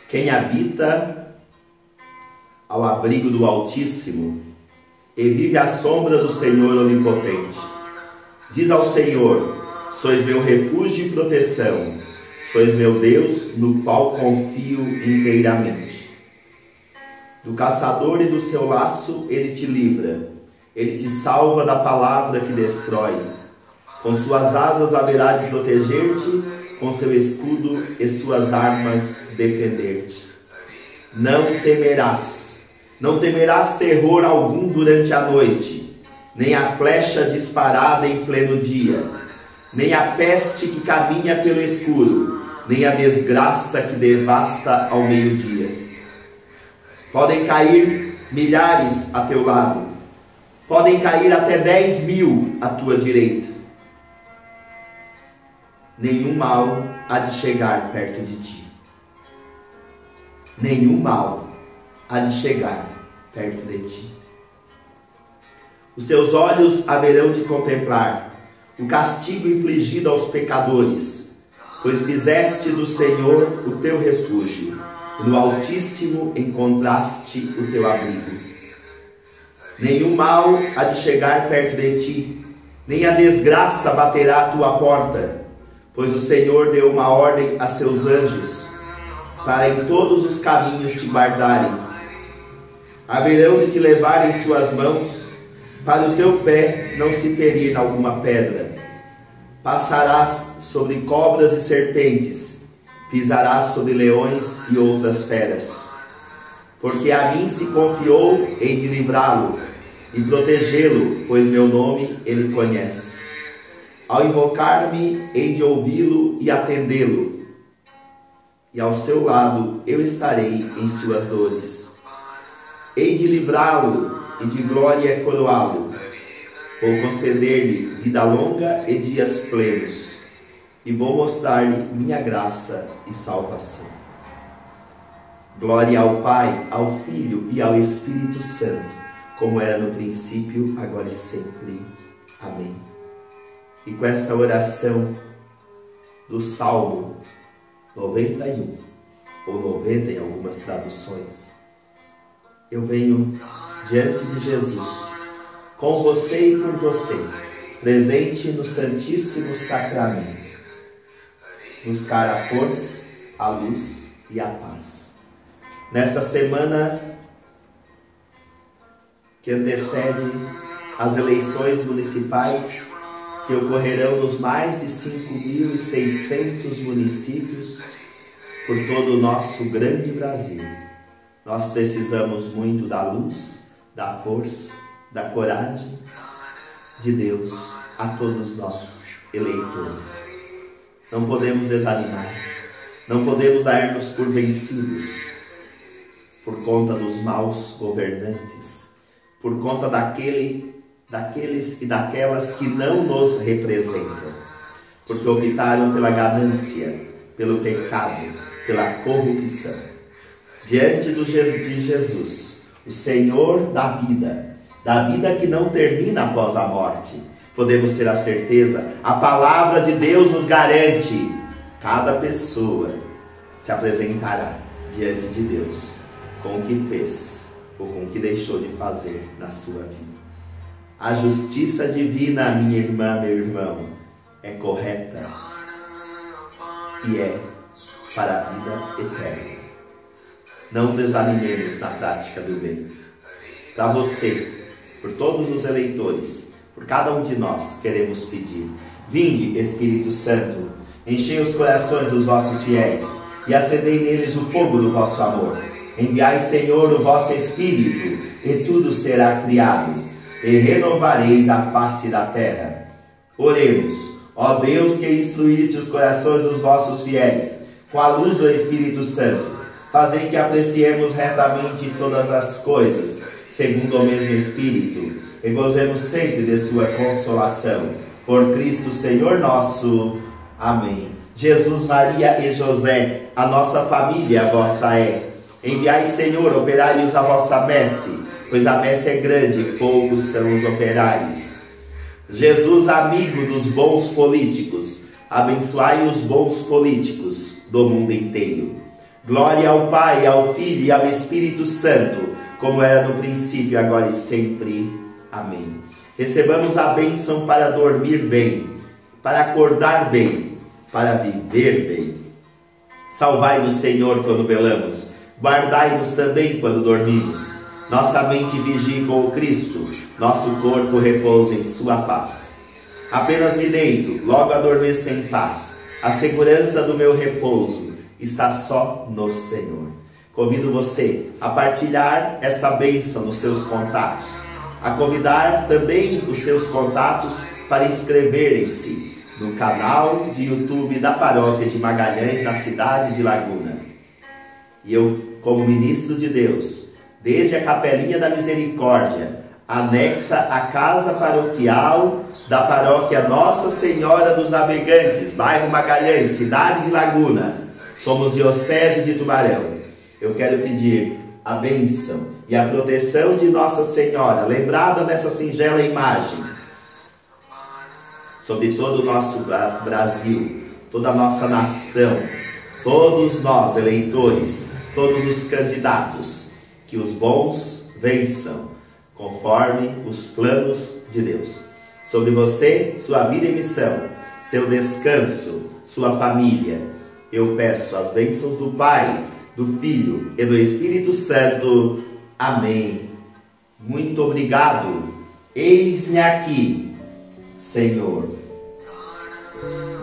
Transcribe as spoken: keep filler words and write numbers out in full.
Quem habita ao abrigo do Altíssimo e vive à sombra do Senhor Onipotente, diz ao Senhor: sois meu refúgio e proteção, sois meu Deus, no qual confio inteiramente. Do caçador e do seu laço ele te livra, ele te salva da palavra que destrói. Com suas asas haverá de proteger-te, com seu escudo e suas armas defender-te. Não temerás, não temerás terror algum durante a noite, nem a flecha disparada em pleno dia, nem a peste que caminha pelo escuro, nem a desgraça que devasta ao meio-dia. Podem cair milhares a teu lado, podem cair até dez mil à tua direita. Nenhum mal há de chegar perto de ti. Nenhum mal há de chegar perto de ti. Os teus olhos haverão de contemplar o castigo infligido aos pecadores, pois fizeste do Senhor o teu refúgio, e no Altíssimo encontraste o teu abrigo. Nenhum mal há de chegar perto de ti, nem a desgraça baterá à tua porta, pois o Senhor deu uma ordem a seus anjos, para em todos os caminhos te guardarem. Haverão de te levar em suas mãos, para o teu pé não se ferir em alguma pedra. Passarás sobre cobras e serpentes, pisarás sobre leões e outras feras. Porque a mim se confiou, hei de livrá-lo e protegê-lo, pois meu nome ele conhece. Ao invocar-me, hei de ouvi-lo e atendê-lo, e ao seu lado eu estarei em suas dores. Hei de livrá-lo e de glória coroá-lo. Vou conceder-lhe vida longa e dias plenos, e vou mostrar-lhe minha graça e salvação. Glória ao Pai, ao Filho e ao Espírito Santo, como era no princípio, agora e sempre. Amém. E com esta oração do Salmo noventa e um, ou noventa em algumas traduções, eu venho diante de Jesus, com você e por você, presente no Santíssimo Sacramento, buscar a força, a luz e a paz. Nesta semana que antecede as eleições municipais, que ocorrerão nos mais de cinco mil e seiscentos municípios por todo o nosso grande Brasil. Nós precisamos muito da luz, da força, da coragem de Deus a todos nós, eleitores. Não podemos desanimar, não podemos dar-nos por vencidos por conta dos maus governantes, por conta daquele daqueles e daquelas que não nos representam, porque optaram pela ganância, pelo pecado, pela corrupção. Diante do Je- de Jesus, o Senhor da vida, da vida que não termina após a morte, podemos ter a certeza, a palavra de Deus nos garante, cada pessoa se apresentará diante de Deus com o que fez ou com o que deixou de fazer na sua vida. A justiça divina, minha irmã, meu irmão, é correta e é para a vida eterna. Não desanimemos na prática do bem. Para você, por todos os eleitores, por cada um de nós, queremos pedir: vinde, Espírito Santo, enchei os corações dos vossos fiéis e acendei neles o fogo do vosso amor. Enviai, Senhor, o vosso Espírito, e tudo será criado, e renovareis a face da terra. Oremos. Ó Deus, que instruíste os corações dos vossos fiéis com a luz do Espírito Santo, fazei que apreciemos retamente todas as coisas, segundo o mesmo Espírito, e gozemos sempre de sua consolação. Por Cristo Senhor nosso. Amém. Jesus, Maria e José, a nossa família a vossa é. Enviai, Senhor, operários à vossa messe, pois a messe é grande e poucos são os operários. Jesus, amigo dos bons políticos, abençoai os bons políticos do mundo inteiro. Glória ao Pai, ao Filho e ao Espírito Santo, como era no princípio, agora e sempre. Amém. Recebamos a bênção para dormir bem, para acordar bem, para viver bem. Salvai-nos, Senhor, quando velamos, guardai-nos também quando dormimos. Nossa mente vigie com o Cristo, nosso corpo repousa em sua paz. Apenas me deito, logo adormeço em paz. A segurança do meu repouso está só no Senhor. Convido você a partilhar esta bênção nos seus contatos, a convidar também os seus contatos para inscreverem-se no canal de YouTube da Paróquia de Magalhães, na cidade de Laguna. E eu, como ministro de Deus, desde a Capelinha da Misericórdia, anexa à casa paroquial da Paróquia Nossa Senhora dos Navegantes, bairro Magalhães, cidade de Laguna, somos diocese de Tubarão. Eu quero pedir a bênção e a proteção de Nossa Senhora, lembrada nessa singela imagem, sobre todo o nosso Brasil, toda a nossa nação, todos nós, eleitores, todos os candidatos, que os bons vençam, conforme os planos de Deus. Sobre você, sua vida e missão, seu descanso, sua família, eu peço as bênçãos do Pai, do Filho e do Espírito Santo. Amém. Muito obrigado. Eis-me aqui, Senhor.